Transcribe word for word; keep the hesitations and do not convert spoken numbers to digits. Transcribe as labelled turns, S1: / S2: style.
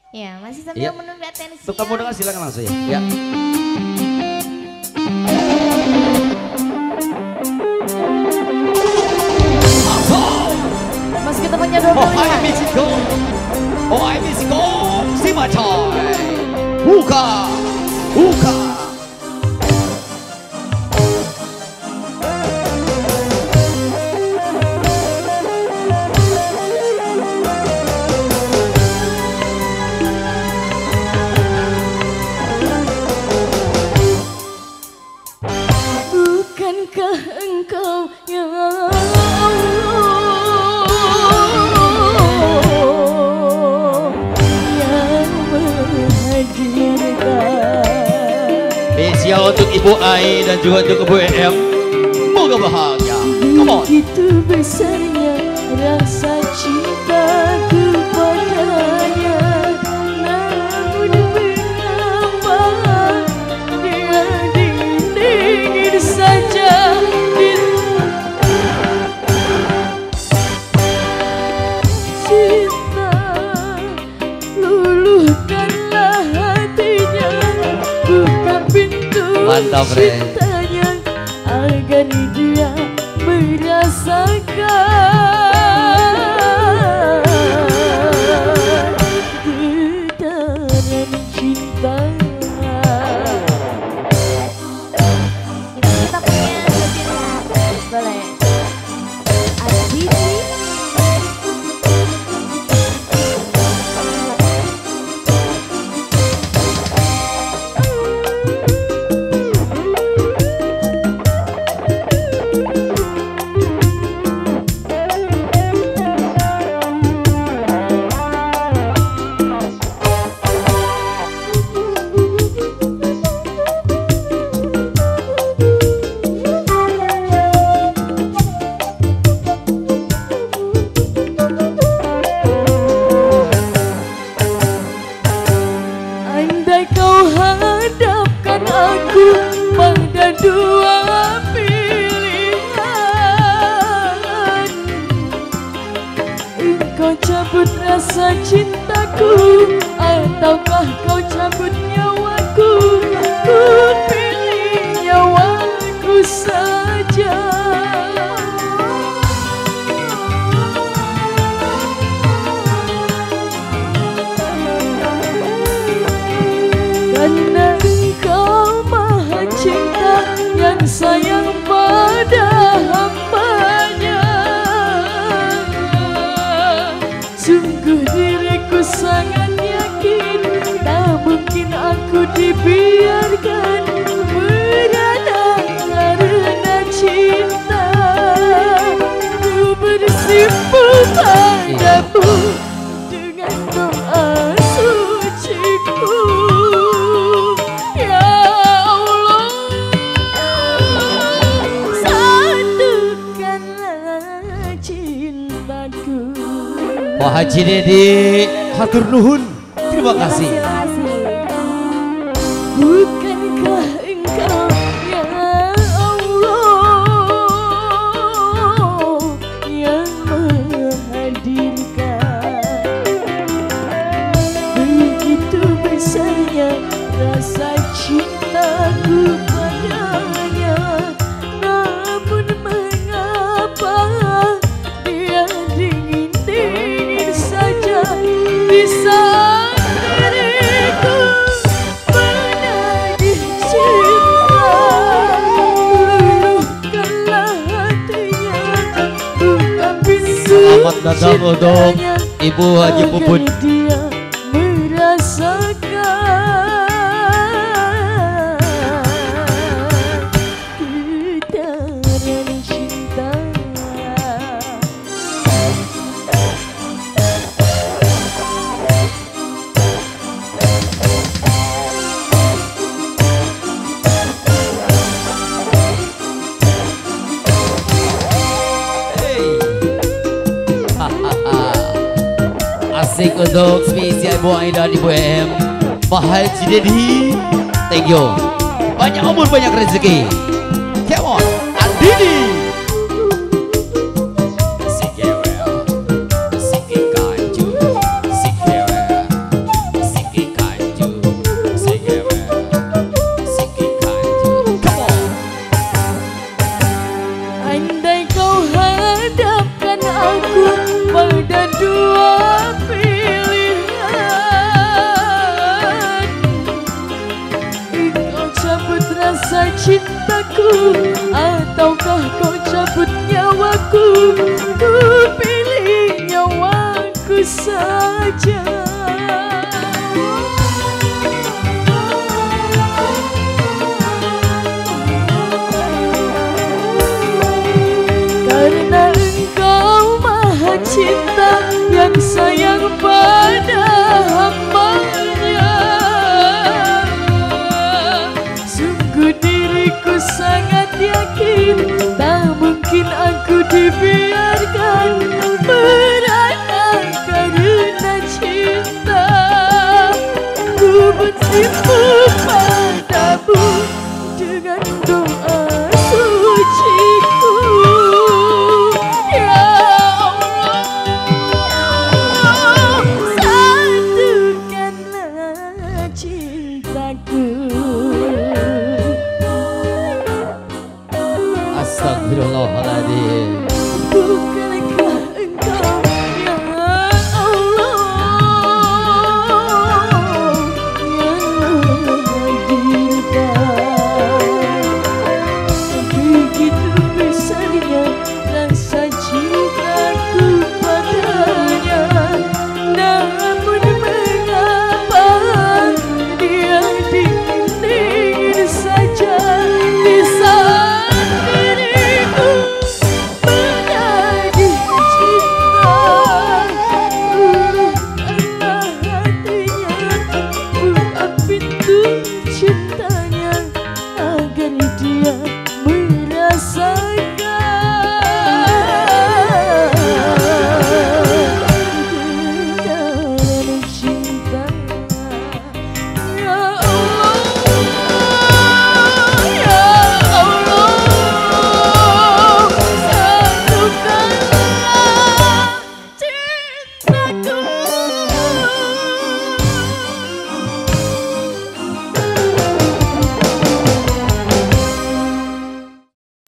S1: Ya, masih sambil
S2: Ya.
S1: menunggu atensi.
S2: Untuk kamu
S1: Ya.
S2: dengar silakan langsung ya. Ya.
S1: Mas kita punya dua
S2: Oh, hai
S1: pilihan.
S2: Mexico. Oh, hai Mexico. Si Macoy. Buka. Buka.
S1: Bukankah engkau ya Allah yang menghadirkan
S2: Spesial untuk Ibu Ai dan juga untuk Ibu Em. Moga bahagia. Come on.
S1: begitu besarnya rasa cintaku padanya, namun mengapa dia dingin saja di cinta. Luluhkanlah hatinya, buka pintu
S2: Mantap, Re.
S1: cintanya agar dia merasakan getaran cinta. Kita punya pilihan, boleh. Aditi. Andai kau hadapkan aku pada dua pilihan, engkau cabut rasa cintaku ataukah kau cabut nyawaku? Ku pilih nyawaku saja. Karena engkau maha cinta yang sayang pada hambanya, sungguh diriku sangat yakin tak mungkin aku dibiarkan merana karena cinta. Ku bersimpuh padamu dengan doa suciku, ya Allah, satukanlah cintaku.
S2: Pak Haji Dedi hatur nuhun. Terima kasih.
S1: Bukankah engkau ya Allah yang menghadirkan begitu besarnya rasa cintaku padanya, namun mengapa dia dingin-dingin saja di saat diriku menagih cinta. Luluhkanlah hatinya, buka pintu
S2: Selamat datang untuk
S1: cintanya
S2: Ibu Haji Puput.
S1: agar dia merasakan getaran cinta.
S2: Hey. Hahaha. Asik untuk spesial Ibu Ai dan Ibu Em. Pak Haji Dedi, thank you. Banyak umur, banyak rezeki. Come on, Andini. Si kewel, si kanju, si kewel,
S1: hatimu padamu dengan doa suciku. Ya Allah, satukanlah cintaku.
S2: Astagfirullahaladzim.
S1: Bukankah engkau ya Allah yang hadirkan begitu besarnya rasa cintaku padanya, namun mengapa dia dingin saja di saat diriku menagih cinta. Ulurkanlah hatinya, buka pintu cintanya agar dia merasakan getaran cinta. Ya Allah, ya Allah, satukanlah cintaku.